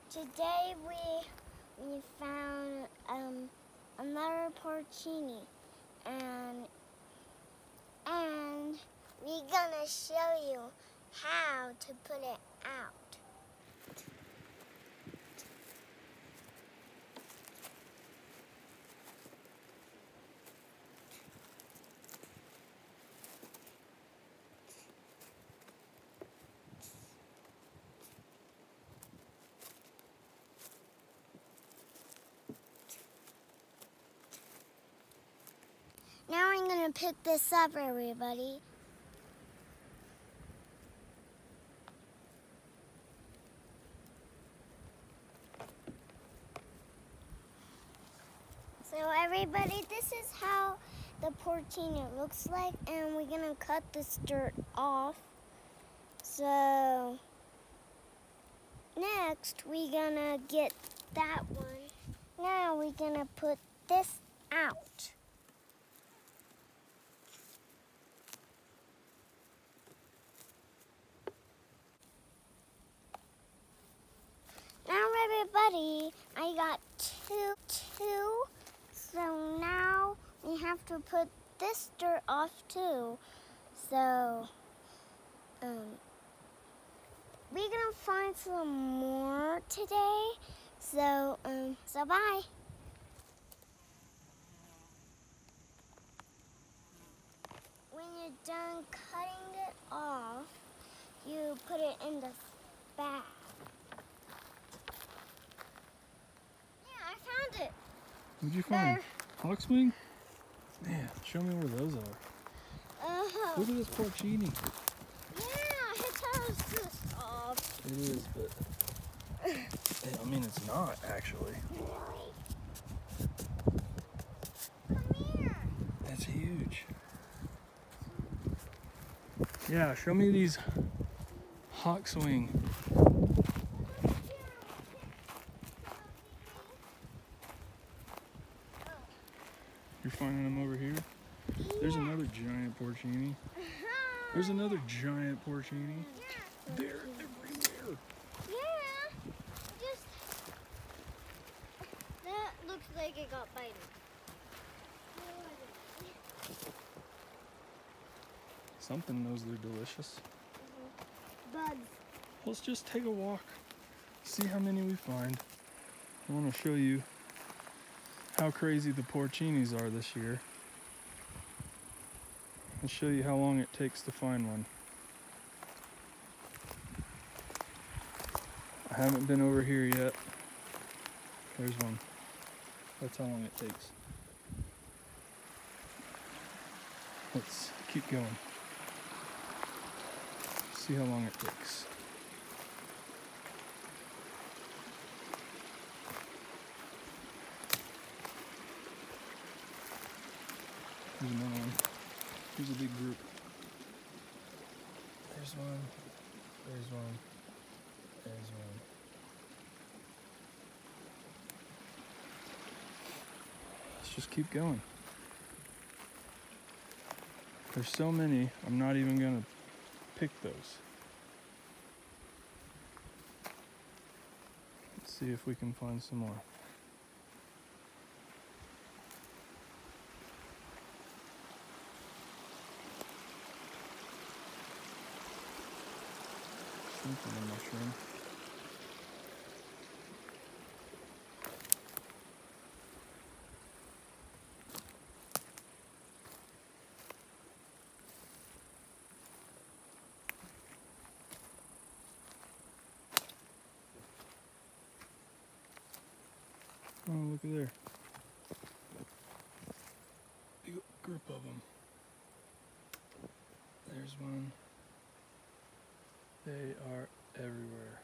Today we found another porcini, and we're gonna show you how to put it out. Now I'm gonna pick this up, everybody. So everybody, this is how the porcini looks like, and we're gonna cut this dirt off. So next we're gonna get that one. Now we're gonna put this out. Now everybody, I got two. So now we have to put this dirt off too. So we're gonna find some more today. So bye. When you're done cutting it off, you put it in the bag. Yeah, I found it. What'd you find? Hawk's wing? Man, show me where those are. Look at this porcini. Yeah, his tail is too soft. It is, but I mean, it's not actually. Really? Come here. That's huge. Yeah, show me these hawk's wing. You're finding them over here? There's another giant porcini. There's another giant porcini. They're everywhere. Yeah. That looks like it got bited. Something knows they're delicious. Bugs. Let's just take a walk, see how many we find. I want to show you how crazy the porcinis are this year. I'll show you how long it takes to find one. I haven't been over here yet. There's one. That's how long it takes. Let's keep going. See how long it takes. Here's another one. Here's a big group. There's one. There's one. There's one. Let's just keep going. There's so many, I'm not even gonna pick those. Let's see if we can find some more. Something a mushroom. Oh, look at there. Big group of them. There's one. They are everywhere.